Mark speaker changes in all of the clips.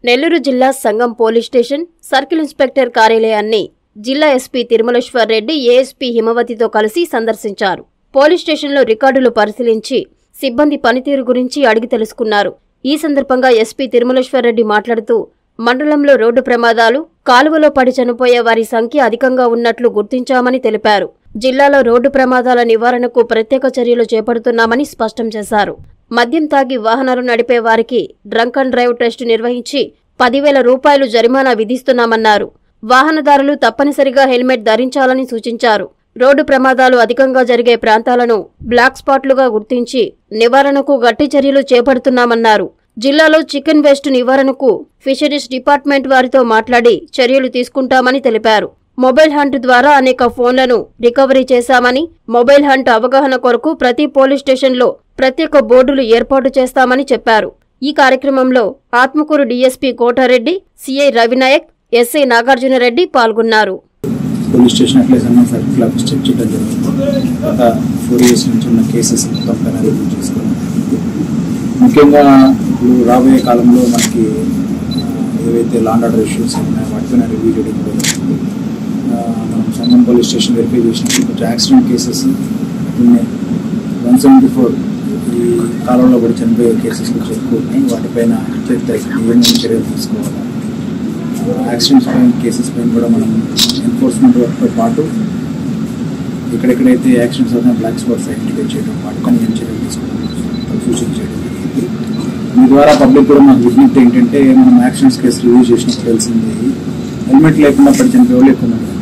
Speaker 1: నెల్లూరు జిల్లా Sangam police station circle inspector కార్యాలయాన్ని జిల్లా ఎస్పీ తిరుమలేశ్వర్ రెడ్డి ఏఎస్పీ హిమవతితో కలిసి సందర్శించారు. పోలీస్ స్టేషన్లో రికార్డులు పరిశీలించి సిబ్బంది పనితీరు గురించి అడిగి తెలుసుకున్నారు. ఈ సందర్భంగా ఎస్పీ తిరుమలేశ్వర్ రెడ్డి మాట్లాడుతూ మండలంలో రోడ్డు ప్రమాదాలు, కాలువలో పడి చనిపోయే వారి సంఖ్య అధికంగా ఉన్నట్లు గుర్తించామని తెలిపారు. జిల్లాలో రోడ్డు ప్రమాదాల నివారణకు ప్రత్యేక చర్యలు చేపడుతున్నామని స్పష్టం చేశారు. మద్యం తాగి వాహనాలు నడిపే వారికి డ్రంక్ అండ్ డ్రైవ్ టెస్టు నిర్వహించి 10,000 రూపాయలు జరిమానా విధిస్తున్నామన్నారు. వాహనదారులు తప్పనిసరిగా హెల్మెట్ ధరించాలని సూచించారు. రోడ్డు ప్రమాదాలు అధికంగా జరిగే ప్రాంతాలను బ్లాక్ స్పాట్లుగా గుర్తించి నివారణకు గట్టి చర్యలు చేపడుతున్నామన్నారు. జిల్లాలో చికెన్ వేస్ట్ నివారణకు ఫిషరీస్ డిపార్ట్మెంట్ వారితో మాట్లాడి చర్యలు తీసుకుంటామని తెలిపారు. మొబైల్ హంట్ ద్వారా అనేక ఫోన్లను రికవరీ చేశామని, మొబైల్ హంట్ అవగాహన కొరకు ప్రతి పోలీస్ స్టేషన్లో ప్రత్యేక బోర్డులు ఏర్పాటు చేస్తామని చెప్పారు. ఈ కార్యక్రమంలో Atmakur DSP Kota Reddy, CI Ravi Nayak, SI Nagarjuna Reddy పాల్గొన్నారు.
Speaker 2: పోలీస్ స్టేషన్ అట్లే సన్నా సర్కిల్ ఆఫీస్ చెక్ చేయడం జరిగింది. గత 4 years నుంచి ఉన్న కేసెస్ మొత్తం పైన రివ్యూ చేసుకున్నాం. ముఖ్యంగా ఇప్పుడు రాబోయే కాలంలో మనకి ఏవైతే లాండ్ ఆర్డర్ ఇష్యూస్ ఉన్నాయో వాటిపైన రివ్యూ చేయడం జరిగింది. మనం సంగం పోలీస్ స్టేషన్ వెరిఫై చేసినప్పుడు కొంచెం యాక్సిడెంట్ కేసెస్ ఉన్నాయి. 174 ఈ కాలంలో కూడా చనిపోయే కేసెస్ కొంచెం ఎక్కువ ఉన్నాయి. వాటిపైన ఏమైనా చర్యలు తీసుకోవాలి. యాక్సిడెంట్స్ పైన కేసెస్ పైన కూడా మనం ఎన్ఫోర్స్మెంట్ వర్క్తో పాటు ఎక్కడెక్కడైతే యాక్సిడెంట్స్ అవుతాయో బ్లాక్ స్పాట్స్ ఐడెంటిఫై చేయడం, వాటిపైన ఏం చర్యలు తీసుకోవడం సూచన చేయడం జరిగింది. మీ ద్వారా పబ్లిక్ కూడా మాకు విజ్ఞప్తి ఏంటంటే, మనం యాక్సిడెంట్స్ కేసు రివ్యూ చేసినప్పుడు తెలిసింది హెల్మెట్ లేకుండా పడి చనిపోయే వాళ్ళు ఎక్కువ ఉన్నారు.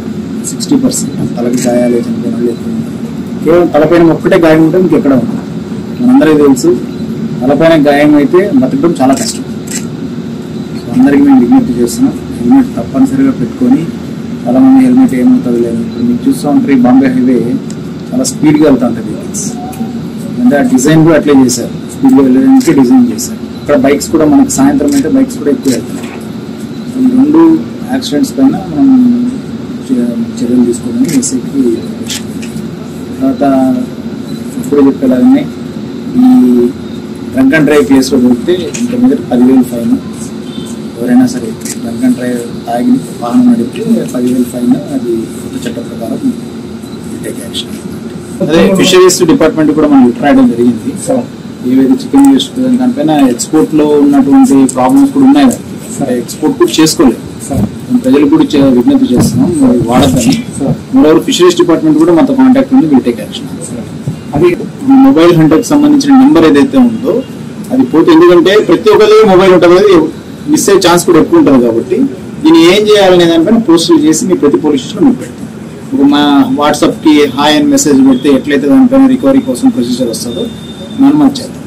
Speaker 2: 60% తలకి గాయాలు చనిపోయిన వాళ్ళు ఎక్కువ ఉన్నారు. కేవలం తలపైన ఒక్కటే గాయం ఉంటే మీకు ఎక్కడ ఉంటుంది. మనందరికీ తెలుసు, తలపైన గాయం అయితే బతకడం చాలా కష్టం. అందరికీ మేము విజ్ఞప్తి చేస్తున్నాం, హెల్మెట్ తప్పనిసరిగా పెట్టుకొని. చాలామంది హెల్మెట్ ఏమవుతుంది లేదు. ఇప్పుడు మీకు చూస్తూ ఉంటారు, ఈ బాంబే హైవే చాలా స్పీడ్గా వెళ్తుంటుంది వెహికల్స్. అంటే ఆ డిజైన్ కూడా అట్లే చేశారు, స్పీడ్గా వెళ్ళడానికి డిజైన్ చేశారు. అక్కడ బైక్స్ కూడా మనకి సాయంత్రం అయితే బైక్స్ కూడా ఎక్కువ వెళ్తాయి. ఈ 2 యాక్సిడెంట్స్ పైన మనం చర్యలు తీసుకోవడానికి ఎస్ఐకి. తర్వాత ఇప్పుడు చెప్పేలాగానే ఈ డ్రంక్ అండ్ డ్రైవ్ కేసులో దొరికితే ఇంత మీద 10,000 ఫైన్. ఎవరైనా సరే డ్రంక్ అండ్ డ్రైవ్ తాగి వాహనం నడిపితే 10,000 ఫైన్. అది కొత్త చట్టం ప్రకారం టేక్ యాక్షన్. అదే ఫిషరీస్ డిపార్ట్మెంట్ కూడా మనం రాయడం జరిగింది. ఏవైతే చికెన్ వేస్ట్ దానిపైన ఎక్స్పోర్ట్లో ఉన్నటువంటి ప్రాబ్లమ్స్ కూడా ఉన్నాయి. ఎక్స్పోర్ట్ కూడా చేసుకోలేదు. ప్రజలు కూడా విజ్ఞప్తి చేస్తున్నాం, వాడద్దని. మరోవైపు ఫిషరీస్ డిపార్ట్మెంట్ కూడా మనతో కాంటాక్ట్ ఉంది, విల్ టేక్ యాక్షన్. అది మొబైల్ హంటర్కి సంబంధించిన నెంబర్ ఏదైతే ఉందో అది పోతే, ఎందుకంటే ప్రతి ఒక్కరికి మొబైల్ ఉంటుంది, మిస్ అయ్యే ఛాన్స్ కూడా ఎక్కువ ఉంటుంది. కాబట్టి దీన్ని ఏం చేయాలనే దానిపైన పోస్టులు చేసి మీ ప్రతి పోలీస్ స్టేషన్లో మీకు పెడతాం. ఇప్పుడు మా వాట్సాప్కి హాయ్ అని మెసేజ్ పెడితే ఎట్లయితే దానిపైన రికవరీ కోసం ప్రొసీజర్ వస్తుందో మనం చేద్దాం.